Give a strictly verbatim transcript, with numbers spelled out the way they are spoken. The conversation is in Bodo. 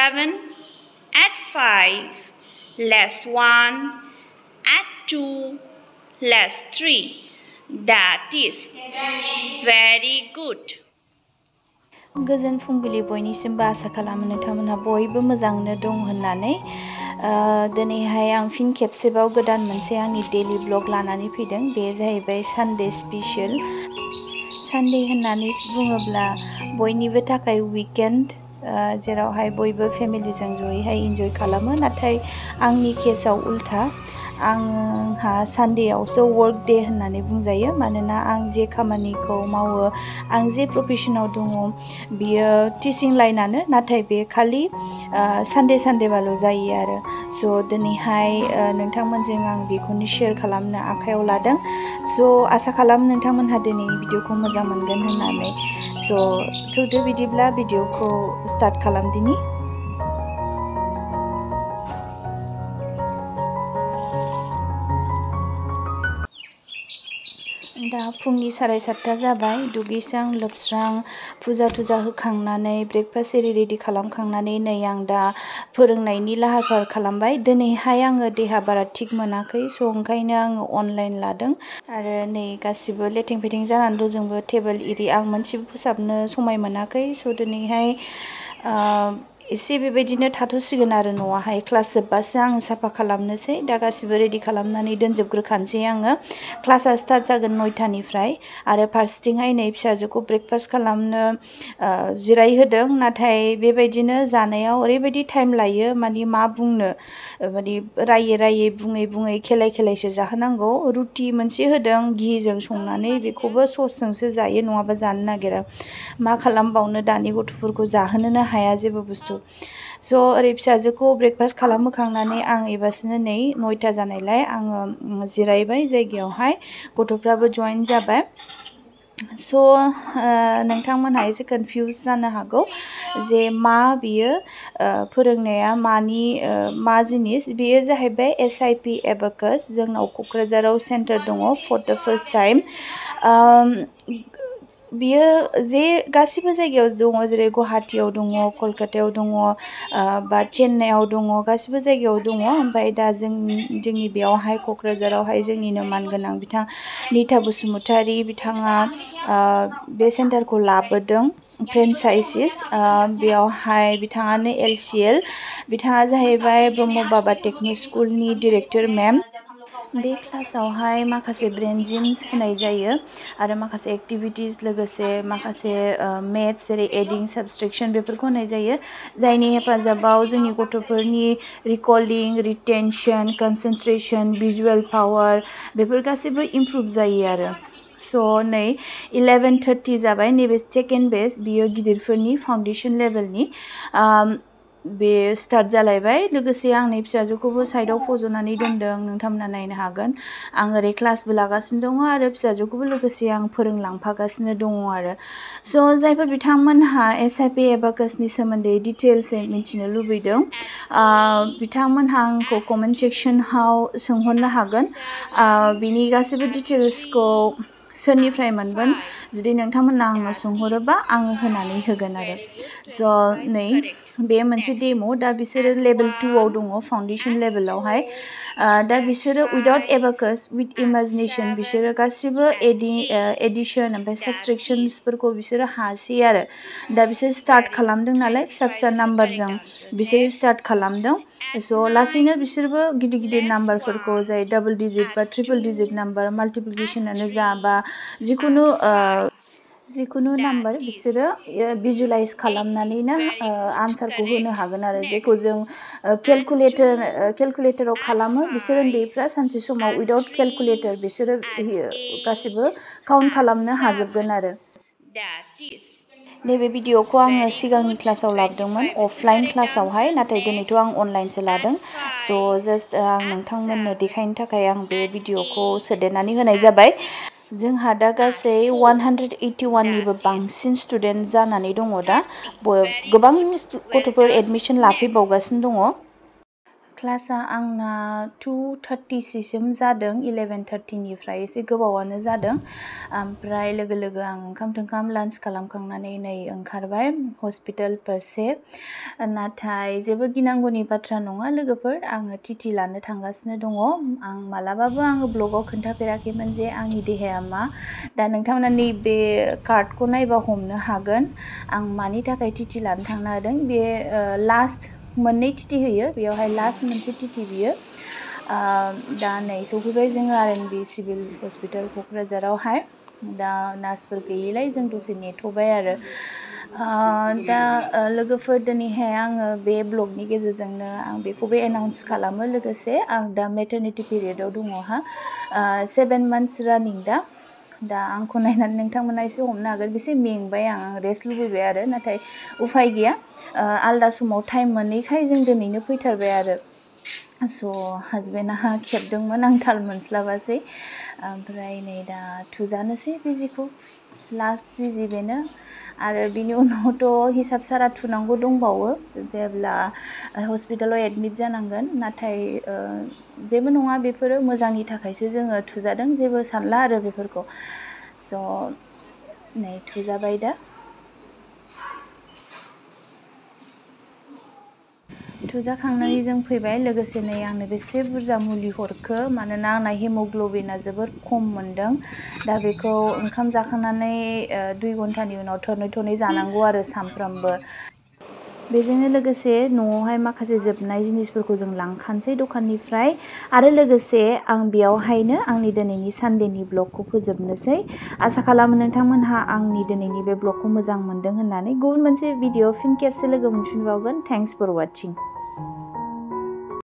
seven, add five, less one, add two, less three. That is very good. गोजोन फुंबिलि बयनिसिमबो आसा खालामो नोंथांमोनहा बयबो मोजाङैनो दं होननानै दिनैहाय आं फिन खेबसेबाव गोदान मोनसे आंनि डेली ब्लग लानानै फैदों बे जाहैबाय सानडे स्पेशल सानडे होननानै बुङोब्ला बयनिबो थाखाय वीकेंड जेरावहाय बयबो फेमिलिजों जयैहाय एन्जय खालामो नाथाय आंनि केसआव उल्था आंहा सानडेआवसो वर्क डे होननानै बुंजायो मानोना आं जे खामानिखौ मावो आं जे प्रफेशनाव दङ बियो टिचिं लाइनानो नाथाय बे खालि सानडे सानडेबाल' जायो आरो स' दिनैहाय नोंथांमोनजों आं बेखौनो शेयार खालामनो आखायाव लादों स' आसा खालाम नोंथांमोनहा दिनैनि भिडिअखौ मोजां मोनगोन होननानै स' थौदो बिदिब्ला भिडिअखौ स्टार्ट खालामदिनि दा फुंनि साराय सातथा जाबाय दुगैस्रां लोबस्रां फुजा थुजा होखांनानै ब्रेकफास्ट एरि रेडि खालामखांनानै नै आं दा फोरोंनायनि लाहार फाहार खालामबाय दिनैहाय आङो देहा बारा थिग मोनाखै स' ओंखायनो आङो अनलाइन लादों आरो नै गासिबो लेथें फेथें जानानै दंजोबो टेबोल एरि आं मोनसेबो फोसाबनो समाय मोनाखै स' दिनैहाय एसे बेबायदिनो थाथ'सिगोन आरो न'आवहाय क्लास जोब्बासो आङो साफा खालामनोसै दा गासिबो रेडि खालामनानै दोनजोबग्रोखानोसै आङो क्लासआ स्टार्ट जागोन नयटानिफ्राय आरो फारसेथिंहाय नै फिसाजोखौ ब्रेकफास्ट खालामनो जिरायहोदों नाथाय बेबायदिनो जानायाव ओरैबायदि टाइम लायो माने मा बुंनो माने रायै रायै बुङै बुङै खेलाय खेलायसो जाहोनांगौ रुटि मोनसे होदों घिजों संनानै बेखौबो ससजोंसो जायो नङाबा जानो नागिरा मा खालामबावनो दानि गथ'फोरखौ जाहोनोनो हाया जेबो बुस्थु स' ओरै फिसाजोखौ ब्रेकफास्ट खालामहोखांनानै आं एबारसो नै नयटा जानायलाय आङो जिरायबाय जायगायावहाय गथ'फ्राबो जइन जाबाय स' नोंथांमोनहा एसे कनफिउज जानो हागौ जे मा बियो फोरोंनाया मानि मा जिनिस बेयो जाहैबाय एस आइ पि abacus जोंनाव क'क्राझाराव सेन्टार दङ फर द फार्स्ट टाइम बियो जे गासिबो जायगायाव दङ जेरै गुवाहाटियाव दङ कलकातायाव दङ बा चेन्नाइआव दङ गासिबो जायगायाव दङ ओमफ्राय दा जों जोंनि बेयावहाय क'क्राझारावहाय जोंनिनो मानगोनां बिथां निता बसुमतारी बिथाङा बे सेन्टारखौ लाबोदों फ्रेन्चाइसिस बेयावहाय बिथाङानो एल सि एल बिथाङा जाहैबाय ब्रह्म बाबा टेक्निक स्कुलनि डिरेक्टर मेम बे क्लासावहाय माखासे ब्रेन जिम्स होनाय जायो आरो माखासे एक्टिभिटिस लोगोसे माखासे मेथ्स जेरै एडिं साबस्ट्रेक्शन बेफोरखौ होनाय जायो जायनि हेफाजाबाव जोंनि गथ'फोरनि रिकलिं रिटेनसन कनसेन्ट्रेशन भिजुवेल पावार बेफोर गासैबो इमप्रुभ जायो आरो स' नै इलेभेन थार्टि जाबाय नैबे सेकेन्ड बेच बियो गिदिरफोरनि फाउन्डेसन लेभेलनि बे स्टार्ट जालायबाय लोगोसे आं नै फिसाजोखौबो साइडआव फज'नानै दोनदों नोंथांमोना नायनो हागोन आं ओरै क्लासबो लागासिनो दङ आरो फिसाजोखौबो लोगोसे आं फोरोंलांफागासिनो दङ आरो स' जायफोर बिथांमोनहा एस आइ पि abacusनि सोमोन्दै डिटेल्सै मिथिनो लुबैदों बिथांमोनहा आंखौ कमेन्ट सेक्सनाव सोंहरनो हागोन बिनि गासैबो डिटेल्सखौ सोरनिफ्राय मोनगोन जुदि नोंथांमोना आंनाव सोंहरोबा आङो होनानै होगोन आरो स' नै बे मोनसे डेम' दा बिसोरो लेभेल टुआव दङ फाउन्डेसन लेभेलावहाय दा बिसोरो उइदाउट abacus उइथ इमेजिनेसन बिसोरो गासिबो एडि एडिसन ओमफ्राय साबस्ट्रेक्शन्सफोरखौ बिसोरो हासै आरो दा बिसोर स्टार्ट खालामदों नालाय फिसा फिसा नाम्बारजों बिसोर स्टार्ट खालामदों स' लासैनो बिसोरबो गिदिर गिदिर नाम्बारफोरखौ जाय डाबल डिजिट बा ट्रिपल डिजिट नाम्बार माल्टिप्लिकेसनानो जा बा जिखुनु जिखुनु नाम्बार बिसोरो भिजुलाइज खालामनानैनो आनसारखौ होनो हागोन आरो जेखौ जों केलकुलेटर केलकुलेटराव खालामो बिसोर उन्दैफ्रा सानसे समाव उइदाउट केलकुलेटर बिसोरो गासिबो काउन्ट खालामनो हाजोबगोन आरो नैबे भिडिअखौ आङो सिगांनि क्लासाव लाबोदोंमोन अफलाइन क्लासावहाय नाथाय दिनैथ' आं अनलाइनसो लादों स' जास्ट आं नोंथांमोननो देखायनो थाखाय आं बे भिडिअखौ सोदेरनानै होनाय जाबाय जोंहा दा गासै वान हान्ड्रेड ओइटि वाननिबो बांसिन स्टुडेन्ट जानानै दङ दा गोबां गथ'फोर एडमिसन लाफैबावगासिनो दङ क्लासा आंना टु थार्टिसिम जादों इलेभेन थार्टिनिफ्राय एसे गोबावानो जादों ओमफ्राय लोगो लोगो आं ओंखाम थोंखाम लान्च खालामखांनानै नै ओंखारबाय हस्पिटाल फारसे नाथाय जेबो गिनांगौनि बाथ्रा नङा लोगोफोर आङो टिटि लानो थांगासिनो दङ आं मालाबाबो आङो ब्लगाव खोन्थाफेराखैमोन जे आंनि देहाया मा दा नोंथांमोना नैबे कार्डखौ नायबा हमनो हागोन आं मानि थाखाय टिटि लानो थांनो हादों बे लास्ट मोननै टिटि होयो बेयावहाय लास्ट मोनसे टिटि बियो दा नै सफैबाय जोङो R N B civil hospital क'क्राझारावहाय दा नार्सफोर गैयैलाय जों दसे नेथ'बाय आरो दा लोगोफोर दिनैहाय आङो बे ब्लगनि गेजेरजोंनो आं बेखौबो एनाउन्स खालामो लोगोसे आं दा मेटारनिटि पिरियडआव दङहा सेभेन मान्थ्स रानिं दा दा आंखौ नायनानै नोंथांमोना एसे हमनो हागोन बेसे मेंबाय आं आं रेस्ट लुबैबाय आरो नाथाय उफाय गैया आलदा समाव टाइम मोनैखाय जों दिनैनो फैथारबाय आरो स' हासबेन्डआ खेबदोंमोन आं थाल मोनस्लाबासै ओमफ्राय नै दा थुजानोसै बिजिखौ लास्ट बिजि बेनो आरो बिनि उनावथ' हिसाब सारा थुनांगौ दंबावो जेब्ला हस्पिटालाव एडमिट जानांगोन नाथाय जेबो नङा बेफोरो मोजांनि थाखायसो जोङो थुजादों जेबो सानला आरो बेफोरखौ स' नै थुजाबाय दा थुजाखांनानै जों फैबाय लोगोसे नै आंनो बेसे बुरजा मुलि हरखो मानोना आंना हेमग्ल'बिना जोबोर खम मोनदों दा बेखौ ओंखाम जाखांनानै दुइ घन्टानि उनाव थरनै थरनै जानांगौ आरो सानफ्रामबो बेजोंनो लोगोसे न'आवहाय माखासे जोबनाय जिनिसफोरखौ जों लांखानोसै दखाननिफ्राय आरो लोगोसे आं बेयावहायनो आंनि दिनैनि सानडेनि ब्लगखौ फोजोबनोसै आसा खालामो नोंथांमोनहा आंनि दिनैनि बे ब्लगखौ मोजां मोनदों होननानै गुबुन मोनसे भिडिअ फिन खेबसे लोगो मोनफिनबावगोन थेंक्स फर वाचिं